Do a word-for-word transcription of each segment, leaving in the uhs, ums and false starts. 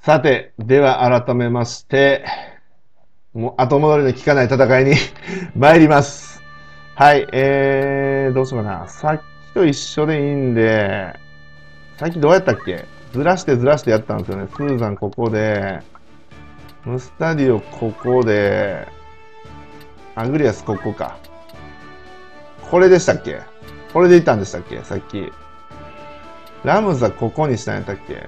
さて、では改めまして、もう後戻りの効かない戦いに参ります。はい、えー、どうしようかな。さっきと一緒でいいんで、さっきどうやったっけ？ずらしてずらしてやったんですよね。スーザンここで、ムスタディオここで、アグリアスここか。これでしたっけ？これでいったんでしたっけさっき。ラムザここにしたんやったっけ？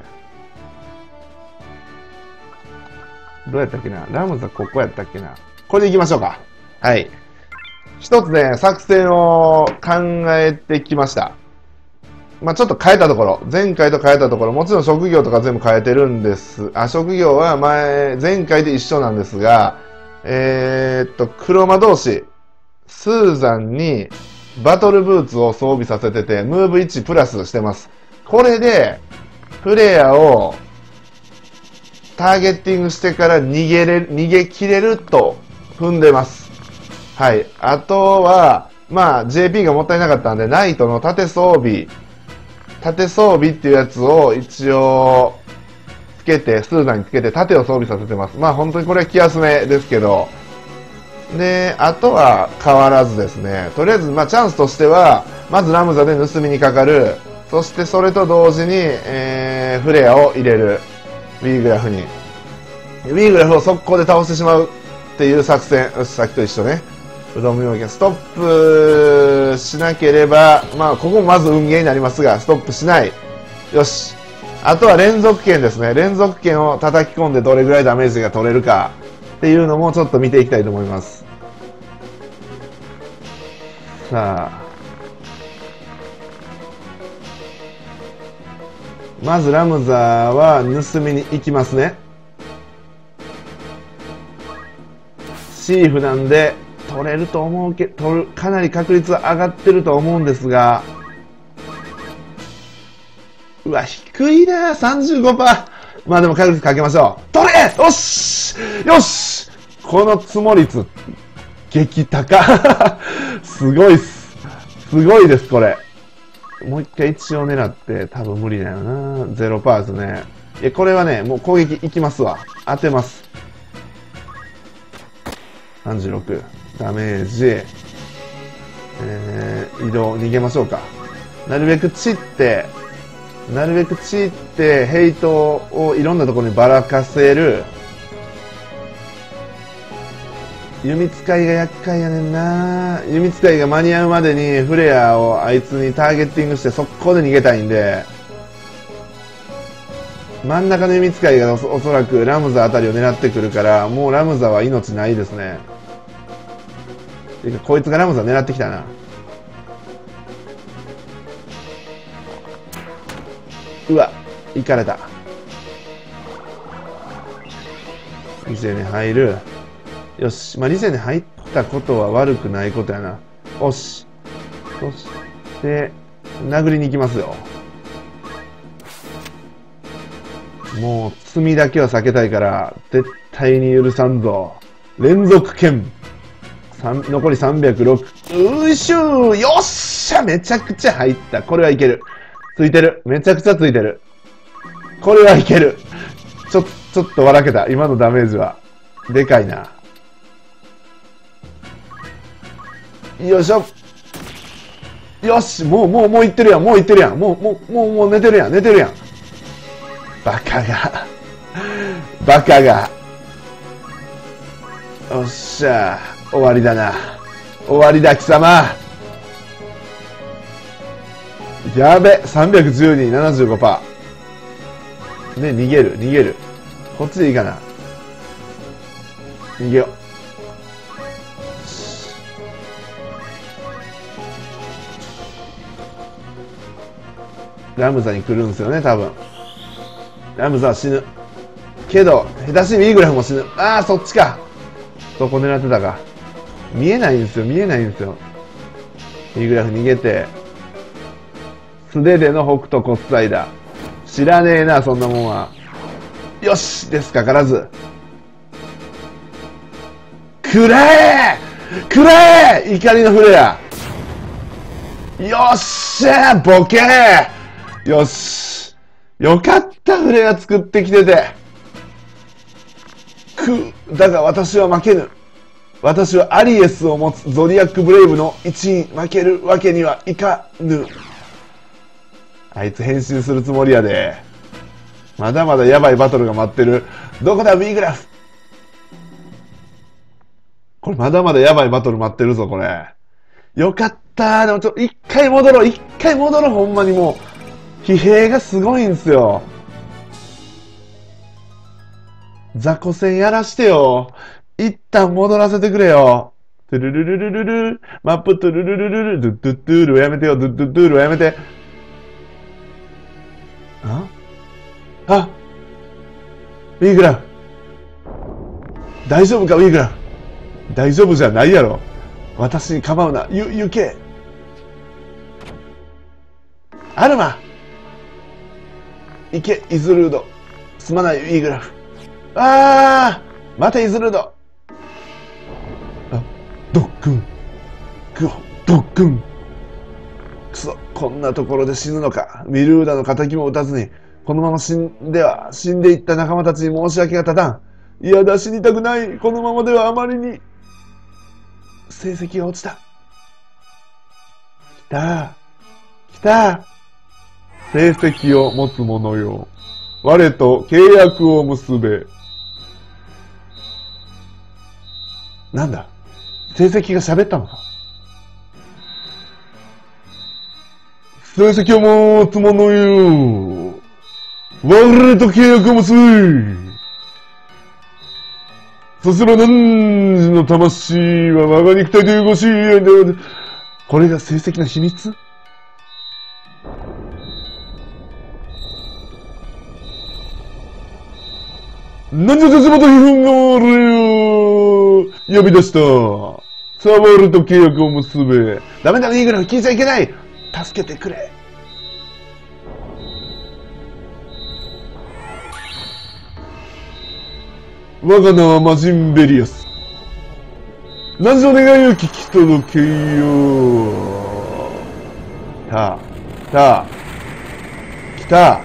どうやったっけな？ラムザここやったっけな？これでいきましょうか。はい。一つね、作戦を考えてきました。まあちょっと変えたところ、前回と変えたところ、もちろん職業とか全部変えてるんです。あ、職業は前、前回で一緒なんですが、えー、っと、黒魔同士、スーザンにバトルブーツを装備させてて、ムーブいちプラスしてます。これで、プレイヤーをターゲッティングしてから逃げれ、逃げ切れると踏んでます。はい。あとは、まあ、ジェーピー がもったいなかったんで、ナイトの縦装備、縦装備っていうやつを一応、つけて、スーザンにつけて縦を装備させてます。まあ、本当にこれは気休めですけど、で、あとは変わらずですね、とりあえず、まあ、チャンスとしては、まずラムザで盗みにかかる、そしてそれと同時に、えー、フレアを入れる。ウィーグラフに。ウィーグラフを速攻で倒してしまうっていう作戦。よし、さっきと一緒ね。うどん妙見ストップしなければ、まあ、ここもまず運ゲーになりますが、ストップしない。よし。あとは連続剣ですね。連続剣を叩き込んでどれぐらいダメージが取れるかっていうのもちょっと見ていきたいと思います。さあ。まずラムザは盗みに行きますね。シーフなんで取れると思うけど、取る、かなり確率は上がってると思うんですが、うわ、低いな さんじゅうごパーセント。まあでも確率かけましょう。取れよしよしこの積も率、激高すごいっす。すごいです、これ。もう一回一応狙って多分無理だよな。ゼロパーセントですね。いや、これはね、もう攻撃いきますわ。当てます。さんじゅうろく。ダメージ。えー、移動、逃げましょうか。なるべく散って、なるべく散って、ヘイトをいろんなところにばらかせる。弓使いが厄介やねんな。弓使いが間に合うまでにフレアをあいつにターゲッティングして速攻で逃げたいんで、真ん中の弓使いが お, おそらくラムザあたりを狙ってくるから、もうラムザは命ないですね。てかこいつがラムザ狙ってきたな。うわ、行かれた。リセに入る。よし、まあ、リセに入ったことは悪くないことやな。よし。そして、殴りに行きますよ。もう、罪だけは避けたいから、絶対に許さんぞ。連続剣。残りさんびゃくろく。うーしゅーよっしゃめちゃくちゃ入った。これはいける。ついてる。めちゃくちゃついてる。これはいける。ちょ、ちょっと笑けた。今のダメージは。でかいな。よいしょ。よし、もう、もう、もういってるやん。もういってるやん。もう、もう、もう、もう寝てるやん。寝てるやん。バカが。バカが。よっしゃ。終わりだな。終わりだ、貴様。やべ。さんびゃくじゅうに、ななじゅうごパーセント。ね、逃げる、逃げる。こっちでいいかな。逃げよう。ラムザに来るんですよね、多分。ラムザは死ぬ。けど、下手しいイーグラフも死ぬ。ああ、そっちか。そこ狙ってたか。見えないんですよ、見えないんですよ。イーグラフ逃げて。素手での北斗骨砕だ。知らねえな、そんなもんは。よしですかからず。くらえくらえ怒りのフレア。よっしゃボケーよし。よかった、フレア作ってきてて。 く、だが私は負けぬ。私はアリエスを持つゾディアックブレイブの一員、負けるわけにはいかぬ。あいつ変身するつもりやで。まだまだヤバいバトルが待ってる。どこだ、ウィーグラフ。これまだまだヤバいバトル待ってるぞ、これ。よかったー。でもちょっと一回戻ろう。一回戻ろう、ほんまにもう。疲弊がすごいんすよ。雑魚戦やらしてよ。一旦戻らせてくれよ。トゥルルルルルルマップトゥルルルルルドゥッドゥッドゥールはやめてよ。ドゥッドゥッドゥールはやめて。ああウィーグラフ。大丈夫か、ウィーグラフ。大丈夫じゃないやろ。私に構うな。ゆ、行け。アルマ行け、イズルード。すまない、ウィーグラフ。ああまたイズルード。あ、ドックン。クオ、ドックン。くそ、こんなところで死ぬのか。ミルーダの敵も撃たずに、このまま死んでは、死んでいった仲間たちに申し訳が立たん。いやだ、死にたくない。このままではあまりに、成績が落ちた。来た。来た。成績を持つ者よ。我と契約を結べ。なんだ成績が喋ったのか。成績を持つ者よ。我と契約を結べ。そすら汝の魂は我が肉体というご支援で、これが成績の秘密。なんじゃ絶また皮膚が俺を呼び出した。さあ、我と契約を結べ。ダメだ、イーグル聞いちゃいけない。助けてくれ。我が名はマジンベリアス。何ぞ願いを聞き届けよう。た、た、来た。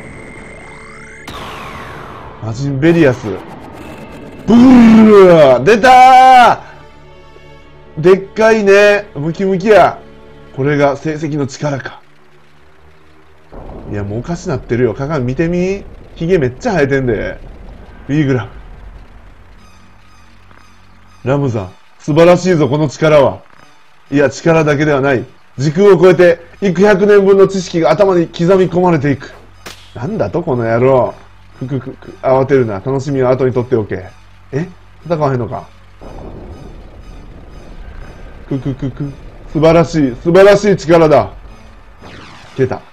マジンベリアス。ブー出たーでっかいね。ムキムキや。これが成績の力か。いや、もうおかしなってるよ。鏡見てみ。ヒゲめっちゃ生えてんで。ウィーグラフ。ラムザン、素晴らしいぞ、この力は。いや、力だけではない。時空を超えて、幾百年分の知識が頭に刻み込まれていく。なんだと、この野郎。くくくく、慌てるな。楽しみは後に取っておけ。え戦わへんのか。くくくく。素晴らしい、素晴らしい力だ。消えた。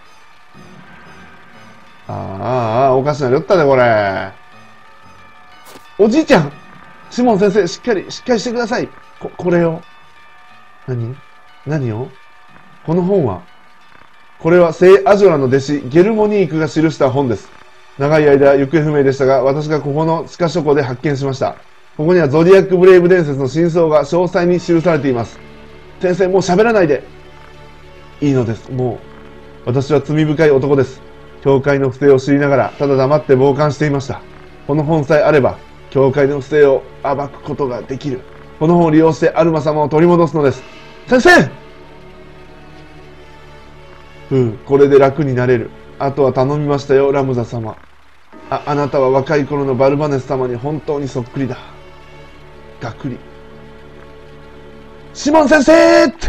あーあー、おかしなりよったね、これ。おじいちゃんシモン先生、しっかり、しっかりしてください。こ、これを。何何をこの本はこれは聖アジョラの弟子、ゲルモニークが記した本です。長い間行方不明でしたが、私がここの地下書庫で発見しました。ここにはゾディアックブレイブ伝説の真相が詳細に記されています。先生、もう喋らないで。いいのです、もう。私は罪深い男です。教会の不正を知りながら、ただ黙って傍観していました。この本さえあれば、教会の不正を暴くことができる。この本を利用してアルマ様を取り戻すのです。先生うん、これで楽になれる。あとは頼みましたよ、ラムザ様。あ、あなたは若い頃のバルバネス様に本当にそっくりだ。がっくり。シモン先生って。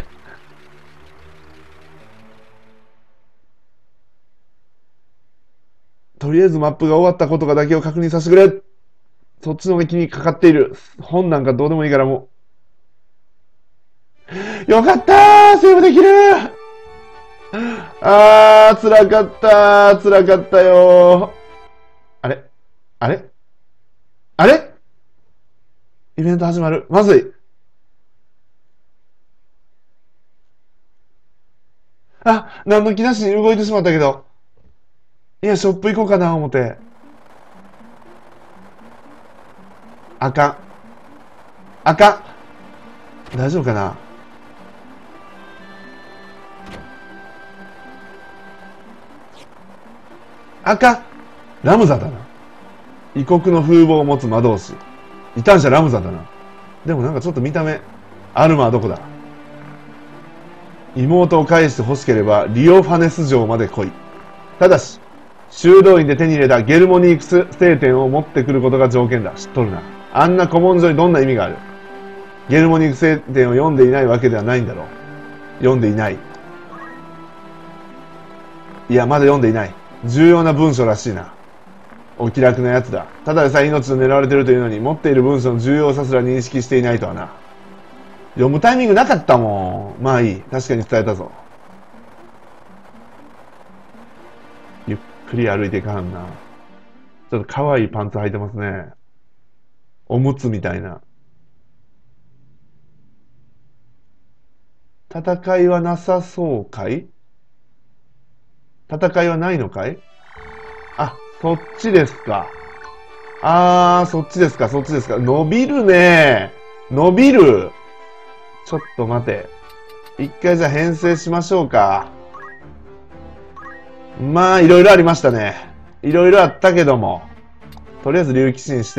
とりあえずマップが終わったことがだけを確認させてくれ。そっちの方が気にかかっている。本なんかどうでもいいからもう。よかったーセーブできるあー、辛かったー辛かったよー。あれあれあれイベント始まる。まずい。あ、何の気なしに動いてしまったけど。いや、ショップ行こうかな、思って。あかん。あかん。大丈夫かな。あかん。ラムザだな。異国の風貌を持つ魔導士。 異端者ラムザだな。でもなんかちょっと見た目。アルマはどこだ？妹を返して欲しければ、リオファネス城まで来い。ただし、修道院で手に入れたゲルモニークス聖典を持ってくることが条件だ。知っとるな。あんな古文書にどんな意味がある？ゲルモニークス聖典を読んでいないわけではないんだろう。読んでいない。いや、まだ読んでいない。重要な文書らしいな。お気楽なやつだ。ただでさえ命を狙われているというのに、持っている文書の重要さすら認識していないとはな。読むタイミングなかったもん。まあいい。確かに伝えたぞ。ゆっくり歩いていかはんな。ちょっと可愛いパンツ履いてますね。おむつみたいな。戦いはなさそうかい？戦いはないのかい？あ、そっちですか。あー、そっちですか、そっちですか。伸びるね。伸びる。ちょっと待て。一回じゃあ編成しましょうか。まあ、いろいろありましたね。いろいろあったけども。とりあえず竜騎士にして、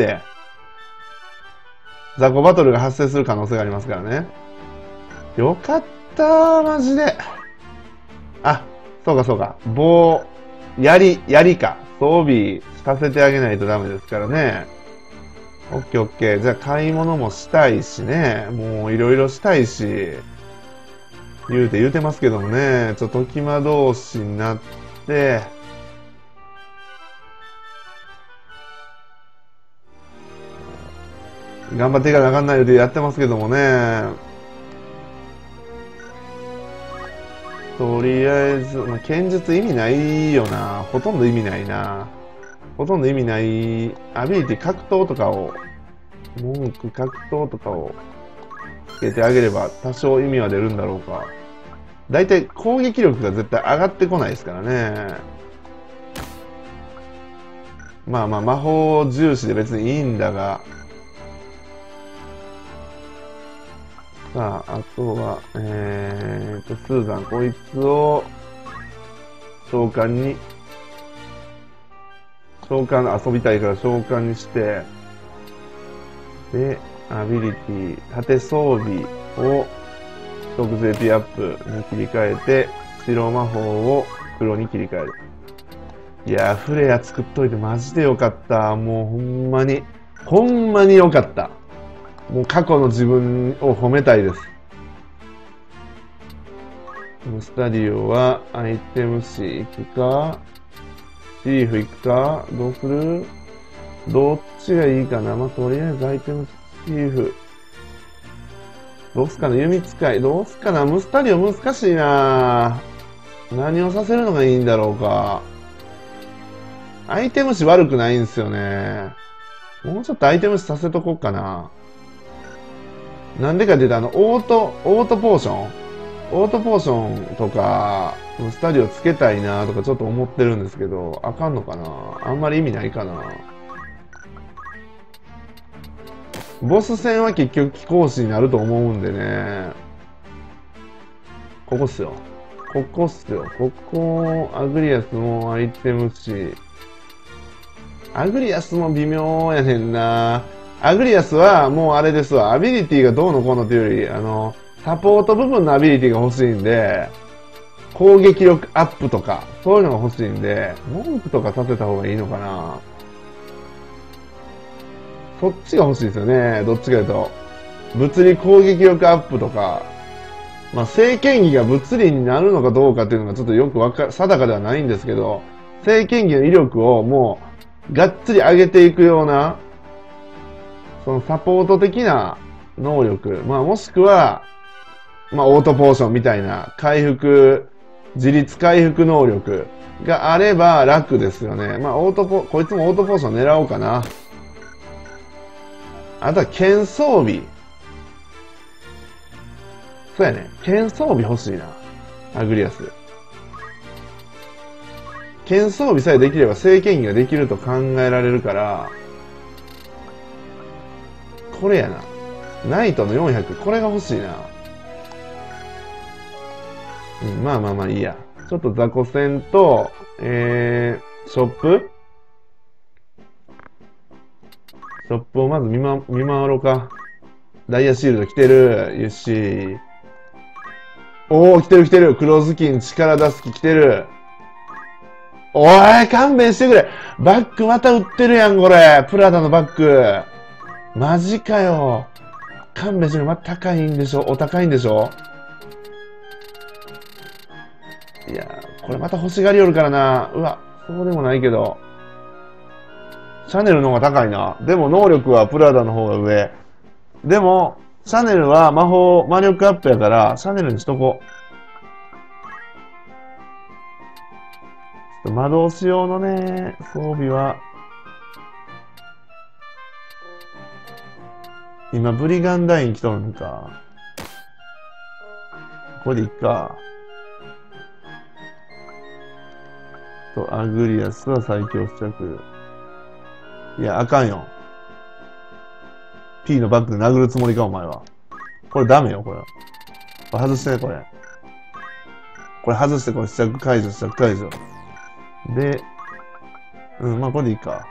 雑魚バトルが発生する可能性がありますからね。よかったー、マジで。あ、そうかそうか。棒、槍、槍か。装備させてあげないとダメですからね。オッケーオッケー。じゃあ買い物もしたいしね。もういろいろしたいし。言うて言うてますけどもね。ちょっと時間同士になって、頑張っていかなあかんないようでやってますけどもね。とりあえず、まあ、剣術意味ないよな。ほとんど意味ないな。ほとんど意味ない。アビリティ格闘とかを、文句格闘とかをつけてあげれば多少意味は出るんだろうか。だいたい攻撃力が絶対上がってこないですからね。まあまあ魔法重視で別にいいんだが。さあ、あとは、えーと、スーザン、こいつを、召喚に、召喚遊びたいから召喚にして、で、アビリティ、縦装備を、特税ピアップに切り替えて、白魔法を黒に切り替える。いやー、フレア作っといてマジでよかった。もうほんまに、ほんまによかった。もう過去の自分を褒めたいです。スタディオはアイテム誌行くかシリーフ行くかどうする？どっちがいいかな。まあ、とりあえずアイテムシリーフ。どうすかな。弓使い。どうすかな。ムスタディオ難しいな。何をさせるのがいいんだろうか。アイテム誌悪くないんですよね。もうちょっとアイテム誌させとこうかな。なんでかって言うと、あの、オート、オートポーションオートポーションとか、スタディをつけたいなとかちょっと思ってるんですけど、あかんのかな？あんまり意味ないかな。ボス戦は結局貴公子になると思うんでね。ここっすよ。ここっすよ。ここ、アグリアスもアイテムし、アグリアスも微妙やねんな。アグリアスはもうあれですわ。アビリティがどうのこうのっていうより、あの、サポート部分のアビリティが欲しいんで、攻撃力アップとか、そういうのが欲しいんで、文句とかさせた方がいいのかな。そっちが欲しいですよね。どっちかというと。物理攻撃力アップとか、まあ、聖剣技が物理になるのかどうかっていうのがちょっとよくわか、定かではないんですけど、聖剣技の威力をもう、がっつり上げていくような、そのサポート的な能力、まあ、もしくは、まあ、オートポーションみたいな回復、自律回復能力があれば楽ですよね。まあ、オートポ、こいつもオートポーション狙おうかな。あとは剣装備。そうやね。剣装備欲しいな。アグリアス。剣装備さえできれば聖剣技ができると考えられるから、これやな。ナイトのよんひゃく。これが欲しいな。うん、まあまあまあいいや。ちょっと雑魚戦と、えー、ショップショップをまず見ま、見回ろうか。ダイヤシールド来てる。よし。おー、来てる来てる。黒ずきん力出す気来てる。おい、勘弁してくれ。バッグまた売ってるやん、これ。プラダのバッグ。マジかよ。勘弁してくれ。また高いんでしょ。お高いんでしょ。いやー、これまた欲しがりよるからな。うわ、そうでもないけど。シャネルの方が高いな。でも能力はプラダの方が上。でも、シャネルは魔法、魔力アップやから、シャネルにしとこう。ちょっと魔導士用のね、装備は、今、ブリガンダイン来とるんか。これでいっか。と、アグリアスは最強付着。いや、あかんよ。P のバックで殴るつもりか、お前は。これダメよ、これ。これ外してね、これ。これ外して、これ試着解除、試着解除。で、うん、まあこれでいいか。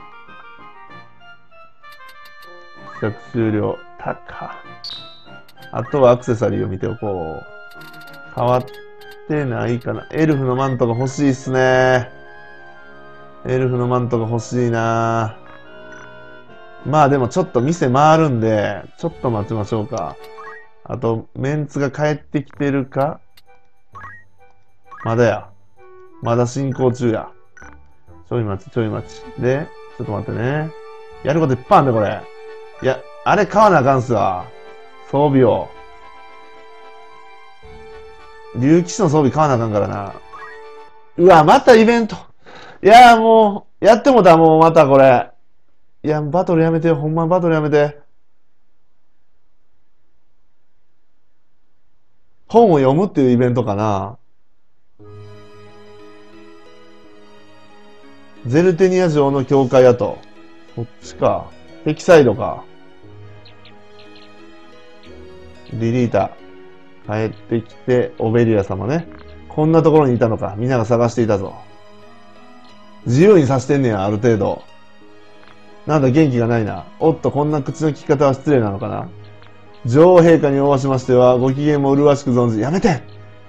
試着終了。たか。あとはアクセサリーを見ておこう。変わってないかな。エルフのマントが欲しいっすね。エルフのマントが欲しいな。まあでもちょっと店回るんで、ちょっと待ちましょうか。あと、メンツが帰ってきてるか？まだや。まだ進行中や。ちょい待ち、ちょい待ち。で、ちょっと待ってね。やることいっぱいあんね、これ。いや、あれ買わなあかんっすわ。装備を。竜騎士の装備買わなあかんからな。うわ、またイベント。いや、もう、やってもた、もうまたこれ。いや、バトルやめてよ。ほんまバトルやめて。本を読むっていうイベントかな。ゼルテニア城の教会跡。こっちか。ヘキサイドか。リリータ。帰ってきて、オベリア様ね。こんなところにいたのか。みんなが探していたぞ。自由にさせてんねや、ある程度。なんだ元気がないな。おっと、こんな口の利き方は失礼なのかな。女王陛下におわしましては、ご機嫌も麗しく存じ、やめて！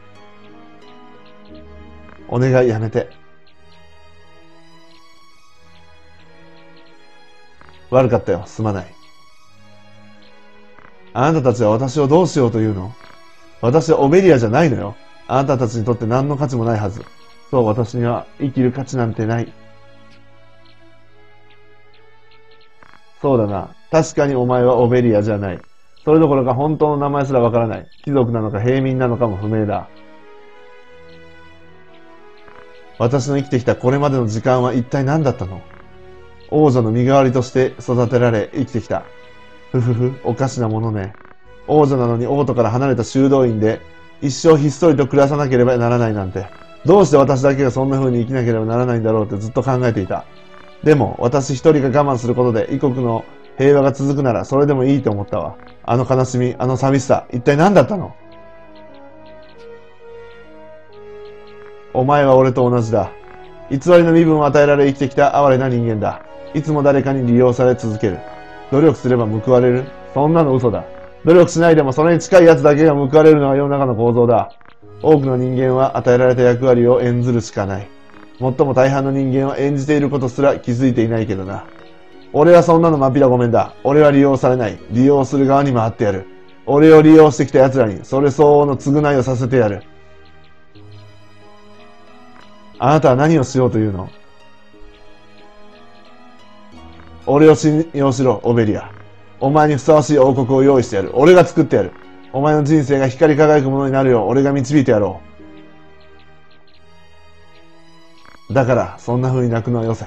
お願いやめて。悪かったよ、すまない。あなたたちは私をどうしようというの？私はオベリアじゃないのよ。あなたたちにとって何の価値もないはず。そう、私には生きる価値なんてない。そうだな。確かにお前はオベリアじゃない。それどころか本当の名前すらわからない。貴族なのか平民なのかも不明だ。私の生きてきたこれまでの時間は一体何だったの？王女の身代わりとして育てられ生きてきた。ふふふ、おかしなものね。王女なのに王都から離れた修道院で一生ひっそりと暮らさなければならないなんて。どうして私だけがそんな風に生きなければならないんだろうってずっと考えていた。でも私一人が我慢することで異国の平和が続くならそれでもいいと思ったわ。あの悲しみ、あの寂しさ、一体何だったの？お前は俺と同じだ。偽りの身分を与えられ生きてきた哀れな人間だ。いつも誰かに利用され続ける。努力すれば報われる？そんなの嘘だ。努力しないでもそれに近い奴だけが報われるのが世の中の構造だ。多くの人間は与えられた役割を演ずるしかない。もっとも大半の人間は演じていることすら気づいていないけどな。俺はそんなのまっぴらごめんだ。俺は利用されない。利用する側に回ってやる。俺を利用してきた奴らにそれ相応の償いをさせてやる。あなたは何をしようというの？俺を信用しろ、オベリア。お前にふさわしい王国を用意してやる。俺が作ってやる。お前の人生が光り輝くものになるよう俺が導いてやろう。だから、そんな風に泣くのはよせ。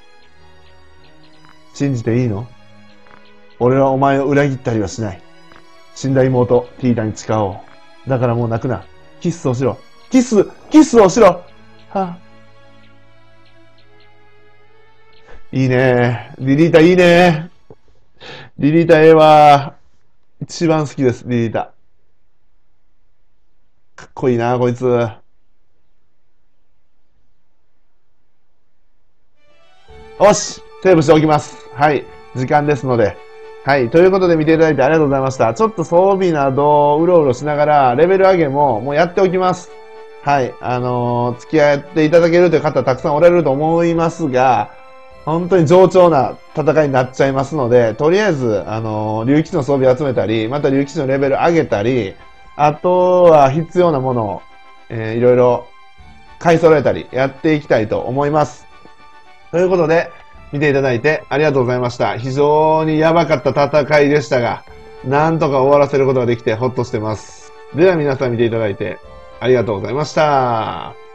信じていいの？俺はお前を裏切ったりはしない。死んだ妹、ティータに誓おう。だからもう泣くな。キスをしろ。キス、キスをしろ！はあ、いいね。リリータいいね。リリータええわ。一番好きです、リリータ。かっこいいな、こいつ。よし、セーブしておきます。はい。 時間ですので。はい。ということで見ていただいてありがとうございました。ちょっと装備などうろうろしながら、レベル上げももうやっておきます。はい。あのー付き合っていただけるという方たくさんおられると思いますが、本当に冗長な戦いになっちゃいますので、とりあえず、あのー竜騎士の装備を集めたり、また竜騎士のレベル上げたり、あとは必要なものを、えー、いろいろ買い揃えたりやっていきたいと思います。ということで、見ていただいてありがとうございました。非常にやばかった戦いでしたが、なんとか終わらせることができてほっとしてます。では皆さん見ていただいてありがとうございました。